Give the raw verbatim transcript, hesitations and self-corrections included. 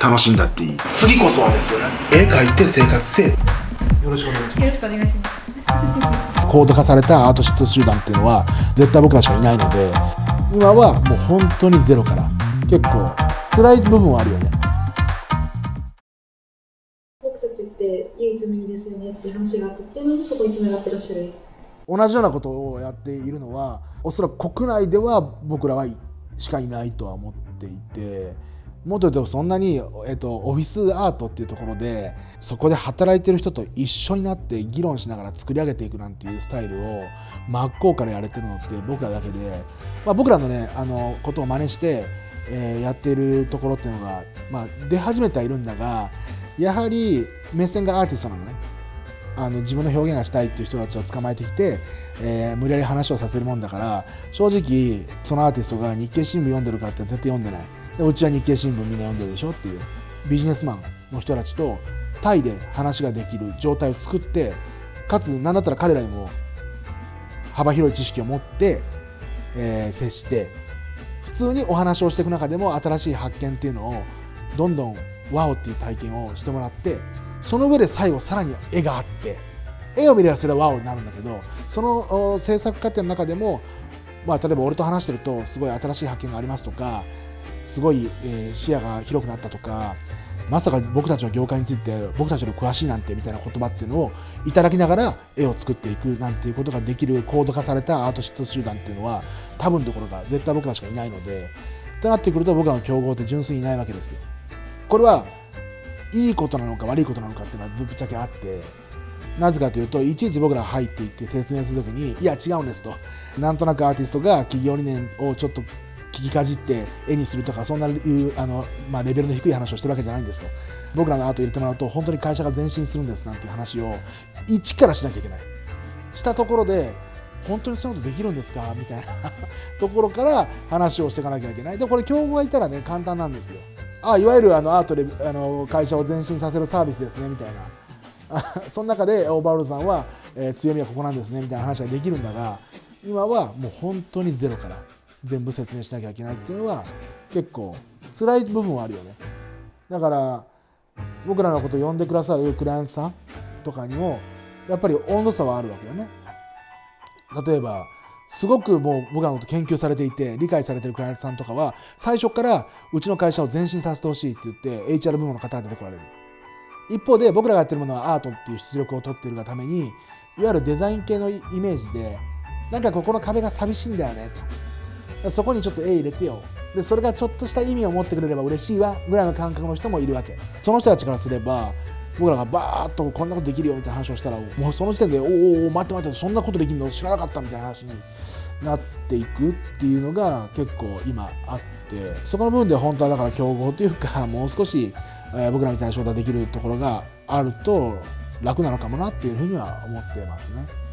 楽しんだっていい。次こそはですよね、絵描いて生活せえ。よろしくお願いします。 よろしくお願いします。 コード化されたアートシット集団っていうのは絶対僕らしかいないので、今はもう本当にゼロから結構辛い部分はあるよね。 僕たちって唯一無二ですよねっていう話があったっていうのもそこにつながってらっしゃる。 同じようなことをやっているのはおそらく国内では僕らはしかいないとは思っていて、もっと言うとそんなに、えっと、オフィスアートっていうところでそこで働いてる人と一緒になって議論しながら作り上げていくなんていうスタイルを真っ向からやれてるのって僕らだけで、まあ、僕らのねあのことを真似して、えー、やっているところっていうのが、まあ、出始めてはいるんだが、やはり目線がアーティストなのね。あの自分の表現がしたいっていう人たちを捕まえてきて、えー、無理やり話をさせるもんだから、正直そのアーティストが日経新聞読んでるかって絶対読んでない。でうちは日経新聞みんな読んでるでしょっていうビジネスマンの人たちとタイで話ができる状態を作って、かつ何だったら彼らにも幅広い知識を持って、えー、接して普通にお話をしていく中でも新しい発見っていうのをどんどんワオっていう体験をしてもらって、その上で最後さらに絵があって絵を見ればそれはワオになるんだけど、その制作過程の中でも、まあ、例えば俺と話してるとすごい新しい発見がありますとか、すごい、えー、視野が広くなったとか、まさか僕たちの業界について僕たちより詳しいなんてみたいな言葉っていうのをいただきながら絵を作っていくなんていうことができるコード化されたアートシット集団っていうのは多分どころか絶対僕らしかいないので、となってくると僕らの競合って純粋にいないわけですよ。これはいいことなのか悪いことなのかっていうのはぶっちゃけあって、なぜかというといちいち僕ら入っていって説明するときにいや違うんですと、なんとなくアーティストが企業理念をちょっと聞きかじって絵にするとかそんなあの、まあ、レベルの低い話をしてるわけじゃないんですと。僕らのアートを入れてもらうと本当に会社が前進するんですなんていう話を一からしなきゃいけない。したところで本当にそういうことできるんですかみたいなところから話をしていかなきゃいけない。でこれ競合がいたらね簡単なんですよ。あいわゆるあのアートであの会社を前進させるサービスですねみたいなその中でオーバーオールさんは、えー、強みはここなんですねみたいな話ができるんだが、今はもう本当にゼロから全部説明しなきゃいけないっていうのは結構辛い部分はあるよね。だから僕らのことを呼んでくださるクライアントさんとかにもやっぱり温度差はあるわけよね。例えばすごくもう僕らのこと研究されていて理解されているクライアントさんとかは最初からうちの会社を前進させてほしいって言って エイチアール 部門の方が出てこられる。一方で僕らがやってるものはアートっていう出力を取っているがために、いわゆるデザイン系のイメージでなんかここの壁が寂しいんだよねと、そこにちょっと絵入れてよ、でそれがちょっとした意味を持ってくれれば嬉しいわぐらいの感覚の人もいるわけ。その人たちからすれば僕らがバーッとこんなことできるよみたいな話をしたらもうその時点でおーおー待って待ってそんなことできるの知らなかったみたいな話になっていくっていうのが結構今あって、そこの部分で本当はだから競合というかもう少し、えー、僕らみたいな仕事ができるところがあると楽なのかもなっていうふうには思ってますね。